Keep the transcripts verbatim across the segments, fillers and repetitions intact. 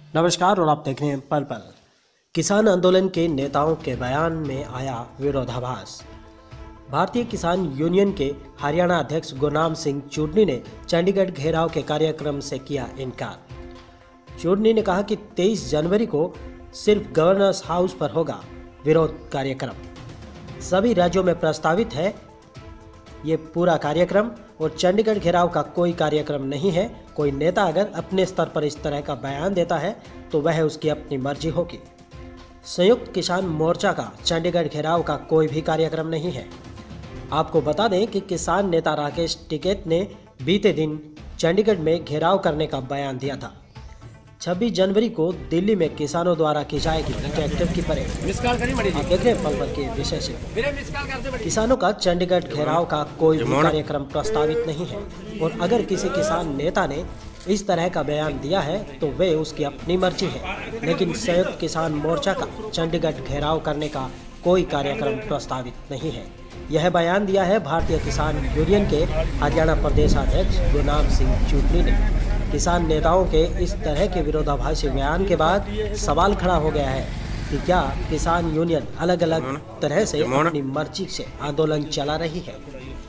नमस्कार और आप देख रहे हैं पल पल। किसान आंदोलन के नेताओं के बयान में आया विरोधाभास। भारतीय किसान यूनियन के हरियाणा अध्यक्ष गुरनाम सिंह चूडनी ने चंडीगढ़ घेराव के कार्यक्रम से किया इनकार। चूडनी ने कहा कि तेईस जनवरी को सिर्फ गवर्नर्स हाउस पर होगा विरोध कार्यक्रम। सभी राज्यों में प्रस्तावित है ये पूरा कार्यक्रम और चंडीगढ़ घेराव का कोई कार्यक्रम नहीं है। कोई नेता अगर अपने स्तर पर इस तरह का बयान देता है तो वह उसकी अपनी मर्जी होगी। संयुक्त किसान मोर्चा का चंडीगढ़ घेराव का कोई भी कार्यक्रम नहीं है। आपको बता दें कि किसान नेता राकेश टिकैत ने बीते दिन चंडीगढ़ में घेराव करने का बयान दिया था। छब्बीस जनवरी को दिल्ली में किसानों द्वारा की जाएगी ट्रैक्टर की परेड। आप देख रहे हैं पल पल के विषय से। किसानों का चंडीगढ़ घेराव का कोई भी कार्यक्रम प्रस्तावित नहीं है और अगर किसी किसान नेता ने इस तरह का बयान दिया है तो वे उसकी अपनी मर्जी है, लेकिन संयुक्त किसान मोर्चा का चंडीगढ़ घेराव करने का कोई कार्यक्रम प्रस्तावित नहीं है। यह बयान दिया है भारतीय किसान यूनियन के हरियाणा प्रदेशाध्यक्ष गुरनाम सिंह चूडनी ने। किसान नेताओं के इस तरह के विरोधाभासी बयान के बाद सवाल खड़ा हो गया है कि क्या किसान यूनियन अलग अलग तरह से अपनी मर्जी से आंदोलन चला रही है।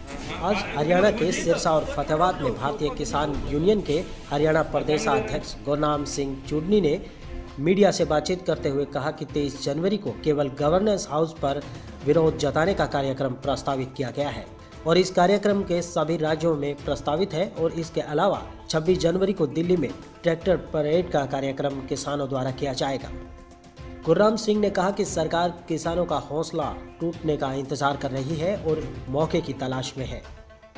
आज हरियाणा के सिरसा और फतेहाबाद में भारतीय किसान यूनियन के हरियाणा प्रदेशाध्यक्ष गुरनाम सिंह चूडनी ने मीडिया से बातचीत करते हुए कहा कि तेईस जनवरी को केवल गवर्नर्स हाउस पर विरोध जताने का कार्यक्रम प्रस्तावित किया गया है और इस कार्यक्रम के सभी राज्यों में प्रस्तावित है और इसके अलावा छब्बीस जनवरी को दिल्ली में ट्रैक्टर परेड का कार्यक्रम किसानों द्वारा किया जाएगा। गुरनाम सिंह ने कहा कि सरकार किसानों का हौसला टूटने का इंतजार कर रही है और मौके की तलाश में है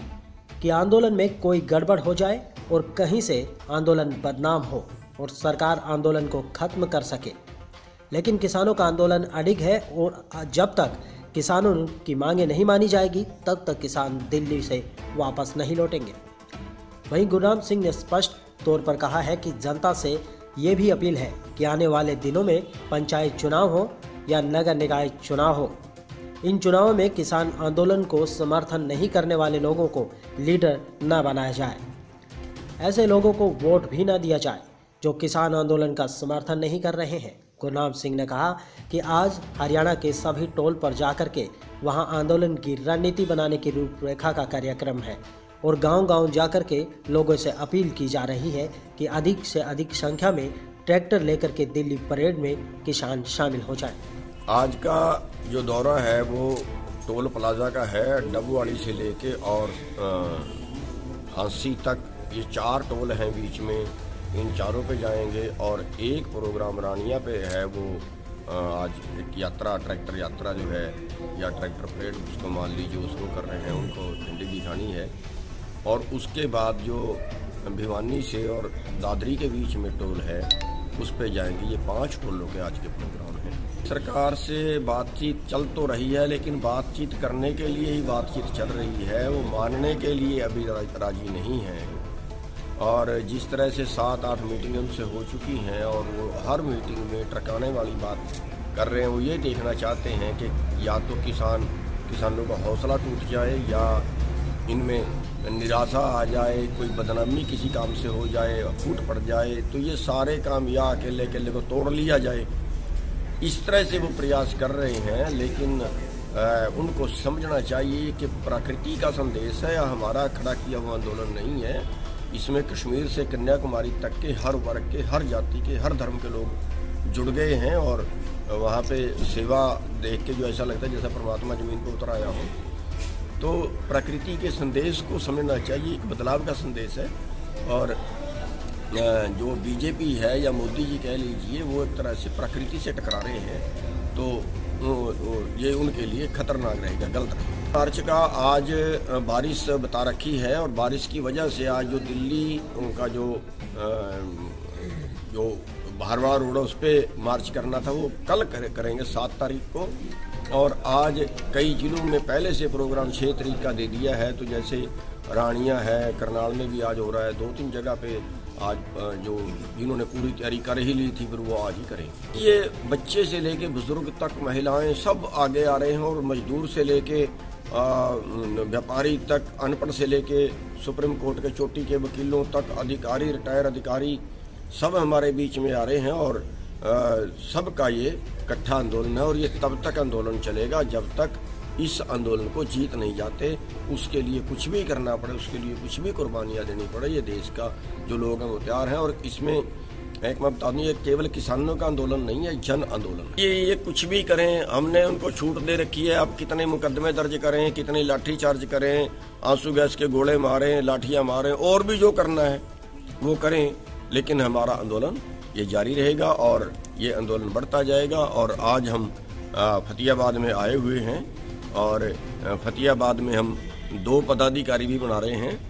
कि आंदोलन में कोई गड़बड़ हो जाए और कहीं से आंदोलन बदनाम हो और सरकार आंदोलन को खत्म कर सके। लेकिन किसानों का आंदोलन अडिग है और जब तक किसानों की मांगें नहीं मानी जाएगी तब तक किसान दिल्ली से वापस नहीं लौटेंगे। वहीं गुरनाम सिंह ने स्पष्ट तौर पर कहा है कि जनता से ये भी अपील है कि आने वाले दिनों में पंचायत चुनाव हो या नगर निकाय चुनाव हो, इन चुनावों में किसान आंदोलन को समर्थन नहीं करने वाले लोगों को लीडर न बनाया जाए। ऐसे लोगों को वोट भी न दिया जाए जो किसान आंदोलन का समर्थन नहीं कर रहे हैं। गुरनाम सिंह ने कहा कि आज हरियाणा के सभी टोल पर जाकर के वहां आंदोलन की रणनीति बनाने की रूपरेखा का कार्यक्रम है और गांव-गांव जाकर के लोगों से अपील की जा रही है कि अधिक से अधिक संख्या में ट्रैक्टर लेकर के दिल्ली परेड में किसान शामिल हो जाएं। आज का जो दौरा है वो टोल प्लाजा का है। डबुवाड़ी से लेके और हांसी तक ये चार टोल हैं बीच में, इन चारों पे जाएंगे और एक प्रोग्राम रानिया पे है। वो आज एक यात्रा, ट्रैक्टर यात्रा जो है या ट्रैक्टर परेड उसको मान लीजिए, उसको कर रहे हैं, उनको झंडी दिखानी है। और उसके बाद जो भिवानी से और दादरी के बीच में टोल है उस पे जाएंगे। ये पांच टोलों के आज के प्रोग्राम हैं। सरकार से बातचीत चल तो रही है लेकिन बातचीत करने के लिए ही बातचीत चल रही है, वो मानने के लिए अभी राजी नहीं है। और जिस तरह से सात आठ मीटिंग उनसे हो चुकी हैं और वो हर मीटिंग में टरकाने वाली बात कर रहे हैं। वो ये देखना चाहते हैं कि या तो किसान किसानों का हौसला टूट जाए या इनमें निराशा आ जाए, कोई बदनामी किसी काम से हो जाए, फूट पड़ जाए, तो ये सारे काम या अकेले अकेले को तोड़ लिया जाए। इस तरह से वो प्रयास कर रहे हैं। लेकिन आ, उनको समझना चाहिए कि प्रकृति का संदेश है, हमारा खड़ा किया हुआ आंदोलन नहीं है। इसमें कश्मीर से कन्याकुमारी तक के हर वर्ग के, हर जाति के, हर धर्म के लोग जुड़ गए हैं और वहाँ पे सेवा देख के जो ऐसा लगता है जैसा परमात्मा जमीन पर उतर आया हो। तो प्रकृति के संदेश को समझना चाहिए, एक बदलाव का संदेश है। और जो बीजेपी है या मोदी जी कह लीजिए, वो एक तरह से प्रकृति से टकरा रहे हैं, तो ये उनके लिए खतरनाक रहेगा, गलत रहेगा। मार्च का आज बारिश बता रखी है और बारिश की वजह से आज जो दिल्ली उनका जो जो बाहरवा रोड है उस पर मार्च करना था वो कल करेंगे सात तारीख को। और आज कई जिलों में पहले से प्रोग्राम छः तारीख का दे दिया है। तो जैसे रानिया है, करनाल में भी आज हो रहा है, दो तीन जगह पे आज जो जिन्होंने पूरी तैयारी कर ही ली थी फिर वो आज ही करें। ये बच्चे से लेके बुजुर्ग तक, महिलाएं सब आगे आ रहे हैं और मजदूर से लेके व्यापारी तक, अनपढ़ से लेके सुप्रीम कोर्ट के चोटी के वकीलों तक, अधिकारी, रिटायर अधिकारी, सब हमारे बीच में आ रहे हैं और आ, सबका ये इकट्ठा आंदोलन है और ये तब तक आंदोलन चलेगा जब तक इस आंदोलन को जीत नहीं जाते। उसके लिए कुछ भी करना पड़े, उसके लिए कुछ भी कुर्बानियाँ देनी पड़े, ये देश का जो लोग हैं वो तैयार हैं। और इसमें एक मैं बता दूँ, ये केवल किसानों का आंदोलन नहीं है, जन आंदोलन। ये ये कुछ भी करें, हमने उनको छूट दे रखी है। अब कितने मुकदमे दर्ज करें, कितने लाठी चार्ज करें, आंसू गैस के गोले मारें, लाठियाँ मारें, और भी जो करना है वो करें, लेकिन हमारा आंदोलन ये जारी रहेगा और ये आंदोलन बढ़ता जाएगा। और आज हम फतेहाबाद में आए हुए हैं और फतेहाबाद में हम दो पदाधिकारी भी बना रहे हैं।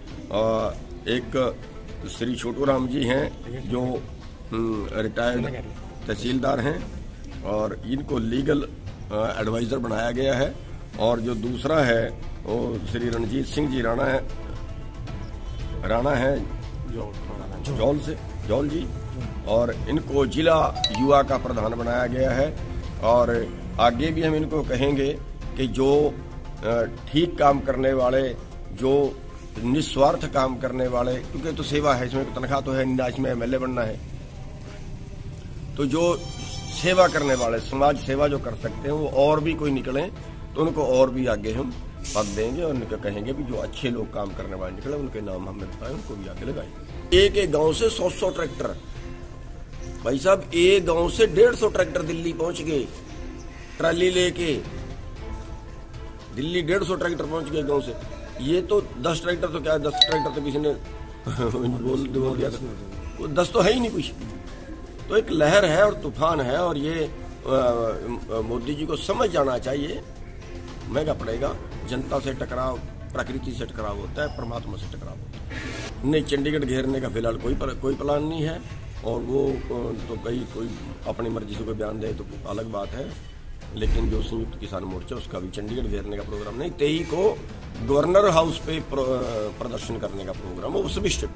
एक श्री छोटू राम जी हैं जो रिटायर्ड तहसीलदार हैं और इनको लीगल एडवाइज़र बनाया गया है। और जो दूसरा है वो श्री रणजीत सिंह जी राणा है राणा है जौल से जौल जी, और इनको जिला युवा का प्रधान बनाया गया है। और आगे भी हम इनको कहेंगे कि जो ठीक काम करने वाले, जो निस्वार्थ काम करने वाले, क्योंकि तो सेवा है, इसमें तनख्वाह तो है नहीं, इसमें एमएलए बनना है, तो जो सेवा करने वाले, समाज सेवा जो कर सकते हैं वो और भी कोई निकले तो उनको और भी आगे हम पद देंगे और उनको कहेंगे भी जो अच्छे लोग काम करने वाले निकले उनके नाम हमें बताएं, उनको भी आगे लगाएंगे। एक एक गांव से सौ सौ ट्रैक्टर, भाई साहब एक गांव से डेढ़ सौ ट्रैक्टर दिल्ली पहुंच गए, ट्राली लेके दिल्ली डेढ़ सौ ट्रैक्टर पहुंच गए गांव से। ये तो दस ट्रैक्टर तो क्या, दस ट्रैक्टर तो किसी ने बोल दिया था, वो दस तो है ही नहीं कुछ। तो एक लहर है और तूफान है और ये मोदी जी को समझ जाना चाहिए, महंगा पड़ेगा। जनता से टकराव प्रकृति से टकराव होता है, परमात्मा से टकराव होता है। नहीं, चंडीगढ़ घेरने का फिलहाल कोई पर, कोई प्लान नहीं है। और वो तो कहीं कोई अपनी मर्जी से कोई बयान दे तो अलग बात है, लेकिन जो संयुक्त किसान मोर्चा उसका भी चंडीगढ़ घेरने का प्रोग्राम नहीं। तेईस को गवर्नर हाउस पे प्रदर्शन करने का प्रोग्राम है, वो सभी स्टेट।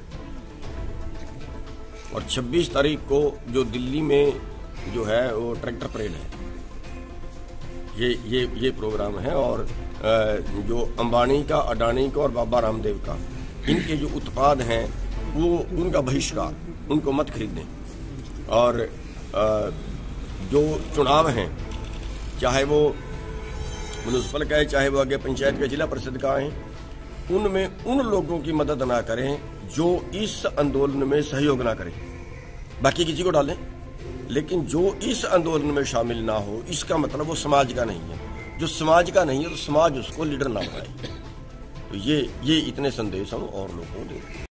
और छब्बीस तारीख को जो दिल्ली में जो है वो ट्रैक्टर परेड है, ये ये ये प्रोग्राम है। और जो अंबानी का, अडानी का और बाबा रामदेव का, इनके जो उत्पाद हैं वो उनका बहिष्कार, उनको मत खरीदें। और जो चुनाव हैं, चाहे वो म्यूनसिपल का है, चाहे वो आगे पंचायत का, जिला परिषद का है, उनमें उन लोगों की मदद ना करें जो इस आंदोलन में सहयोग ना करें। बाकी किसी को डालें, लेकिन जो इस आंदोलन में शामिल ना हो, इसका मतलब वो समाज का नहीं है। जो समाज का नहीं है तो समाज उसको लीडर ना बनाए। तो ये ये इतने संदेश हम और लोगों को दें।